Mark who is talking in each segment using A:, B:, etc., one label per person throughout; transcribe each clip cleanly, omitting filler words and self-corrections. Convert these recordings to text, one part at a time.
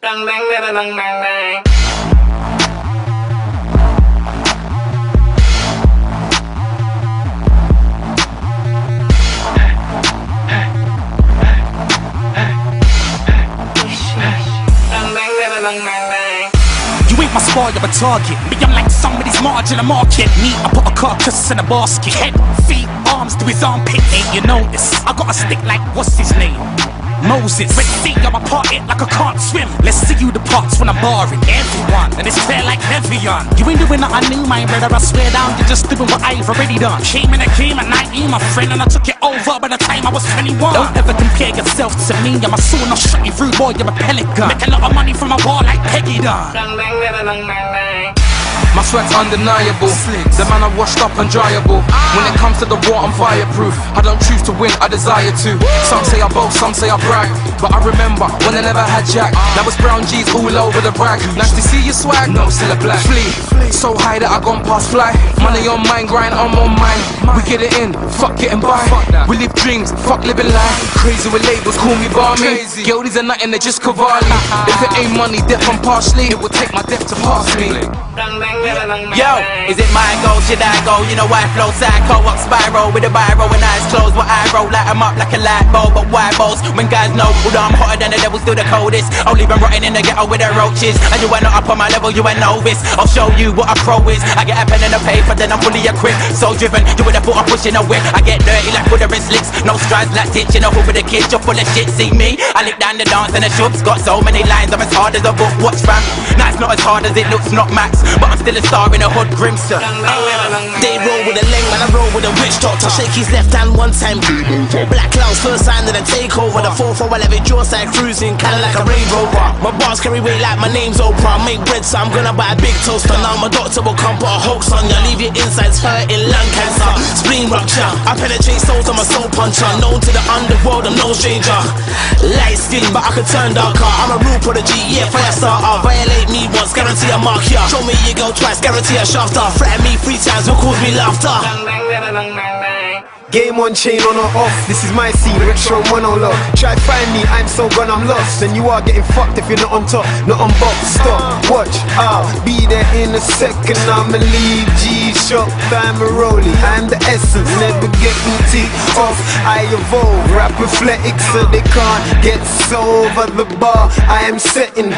A: Bang bang bang bang bang bang.
B: You ain't my spar, you're a target. Me, I'm like somebody's margin in the market. Me, I put a carcass in a basket. Head, feet, arms to his armpit. Ain't you notice? I got a stick like, what's his name? Moses. Red Sea, I'm a part it like I can't swim. Let's see you the parts when I'm barring everyone, and it's clear like Heavyon. You ain't doing nothing new, my brother, I swear down. You're just doing what I've already done. Came in a game at 19, my friend, and I took it over by the time I was 21. Don't ever compare yourself to me. I'm a sword, I'll shot you through, boy, you're a pellet gun. Make a lot of money from a war like Peggy done.
A: Bang bang bang bang bang bang.
C: My sweat's undeniable. The man I'm washed up and dryable. When it comes to the war, I'm fireproof. I don't choose to win, I desire to. Some say I boast, some say I brag, but I remember when I never had jack. That was brown G's all over the brag. Nice to see you swag, no, still a black. Flee, so high that I gone past fly. Money on mine, grind, I'm on mine. We get it in, fuck getting by. We live dreams, fuck living life. Crazy with labels, call me barmy. Guildies are nothing, they're just Cavalli. If it ain't money, death I'm partially. It will take my death to pass me.
D: Yo, is it my goal? Should I go? You know I flow psycho up spiral with a biro and eyes closed. What I roll, light 'em up like a light bulb. But why balls? When guys know, although I'm hotter than the devil, still the coldest. Only been rotting in the ghetto with the roaches. And you ain't not up on my level, you ain't novice. I'll show you what a pro is. I get a pen and a paper, then I'm fully equipped. So driven, you would have thought I'm pushing a whip. I get dirty like with the wristlets. No strides like ditching a hoop with the kids. You're full of shit, see me? I lick down the dance and the shops. Got so many lines, I'm as hard as a book. Watch fam. Nah, it's not as hard as it looks, not max. But I'm still a star in a hood, Grimster.
E: They roll with a leg, man, I roll with a witch doctor. Shake his left hand one time. Black clouds, first sign of the takeover. The 4-4-11 jaw side cruising, kinda like a Range Rover. My bars carry weight like my name's Oprah. Make bread, so I'm gonna buy a big toaster. Now my doctor will come put a hoax on ya. Leave your insides hurting, lung cancer, spleen rupture. I penetrate souls, I'm a soul puncher. Known to the underworld, I'm no stranger. Light skin, but I can turn darker. I'm a real prodigy, yeah, fire starter. Violate me once, guarantee I mark ya. Show me you go twice, guarantee I shafter. Threaten me 3 times, will cause me laughter.
A: Bang bang bang bang bang bang.
F: Game on, chain on or off, this is my scene, retro monologue. Try find me, I'm so gone, I'm lost. And you are getting fucked if you're not on top, not on box. Stop, watch, I'll be there in a second. I'ma leave G-Shock, I'm a rollie. I'm the essence, never get boutique off. I evolve, rap athletic so they can't get over the bar. I am setting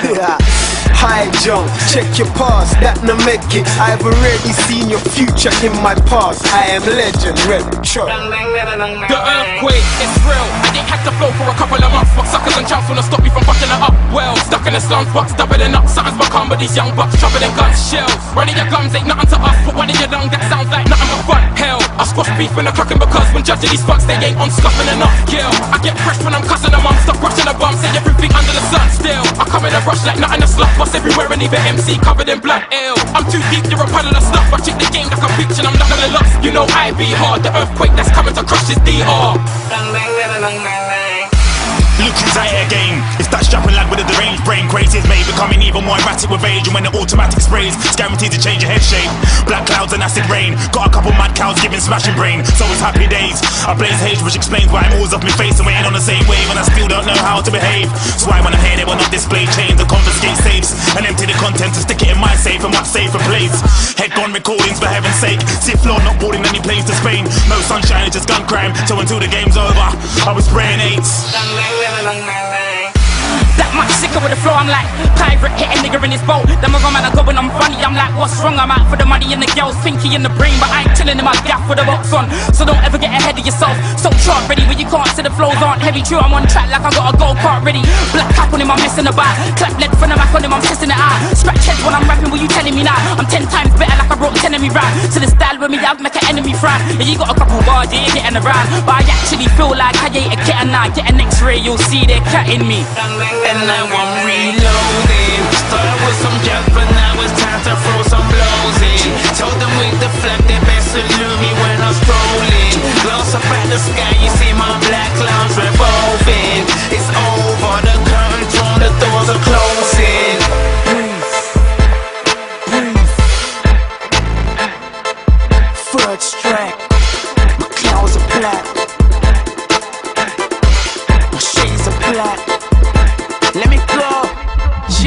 F: high jump, check your past, that no make it. I've already seen your future in my past. I am legend, retro.
B: The earthquake, it's real. I didn't have to flow for a couple of months, but suckers and chumps wanna stop me from fucking it up. Well, stuck in the slums, bucks doubling up. Something's become, but these young bucks shoveling guns, shells. Running your gums ain't nothing to us. Put one in your lung, that sounds like nothing but fun. Hell, I squash beef when I'm cooking because when judging these fucks, they ain't on scuffing enough. Kill, I get fresh when I'm cussing them. I'm stuck rushing a bum, say everything under the sun. Still, I come in a rush like nothing to sluff. Bust everywhere and even MC covered in blood. Ill, I'm too deep, you're a puddle of stuff. I check the game like a bitch and I'm not gonna lost. You know I be hard, the earthquake that's coming to crush this DR.
A: Bang bang bang bang bang bang.
G: Look who's out here again. It's that strapping lad with a deranged brain. Crazy as made, becoming even more erratic with age. And when the automatic sprays, it's guaranteed to change your head shape. Black clouds and acid rain. Got a couple mad cows giving smashing brain. So it's happy days. I blaze hate, which explains why I'm always off my face and waiting on the same wave. And I still don't know how to behave. So why when I hear they will not display chains and confiscate safes and empty the contents and stick it in my safe, a much safer place. Head gone recordings for heaven's sake. Sith Lord not boarding any planes to Spain. No sunshine, it's just gun crime. So until the game's over, I was spraying eights.
A: Bang bang bang bang bang bang.
B: That much sicker with the flow, I'm like pirate, hit a nigga in his boat. Them other man are going, I'm funny, I'm like, what's wrong? I'm out for the money and the girls, pinky in the brain, but I ain't chilling in my gaff with the box on. So don't ever get ahead of yourself. So chart ready when you can't see the flows aren't heavy. True, I'm on track like I got a go-kart ready. Black cap on him, I'm missing the bar. Clap lead from the back on him, I'm kissing it out. Scratch heads when I'm rapping, what you telling me now? I'm 10 times better like I wrote 10 of me rap. So the style with me, I'll make an enemy frown. Yeah, you got a couple bars, yeah, you're getting around. But I actually feel like I ain't a kitten now. Get an x-ray, you'll see they're catting me.
A: And
D: now I'm reloading. Started with some jokes, but now it's time to throw some blows in. Told them with the flag, they best salute me when I'm strolling. Gloss up at the sky, you see my black clouds revolving. It's over, the curtain's drawn, the doors are closing.
E: Third strike, my clouds are black, my shades are black. Let me go.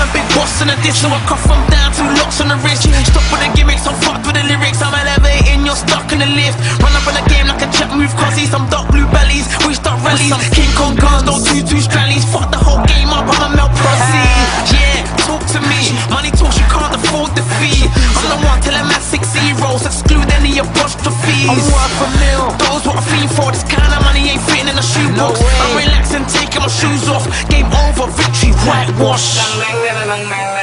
E: big boss in a dish, so I cuff them down, 2 locks on the wrist. Stop with the gimmicks, I'm fucked with the lyrics. I'm elevating, you're stuck in the lift. Run up in the game like a jet move, cuzzy. Some dark blue bellies, we start rallies. King Kong guns, don't do 2 strallies. Fuck the whole game up, I'm a melt pussy. Yeah, talk to me. Money talks, you can't afford the fee. I'm the one till I'm at 6 zeros, exclude any apostrophes. I'm worth a mil, those what I fiend for. This kind of money ain't fitting in a shoebox. I'm relaxing, taking my shoes off. Game over, victory, whitewash.
A: Lang lang lang lang lang.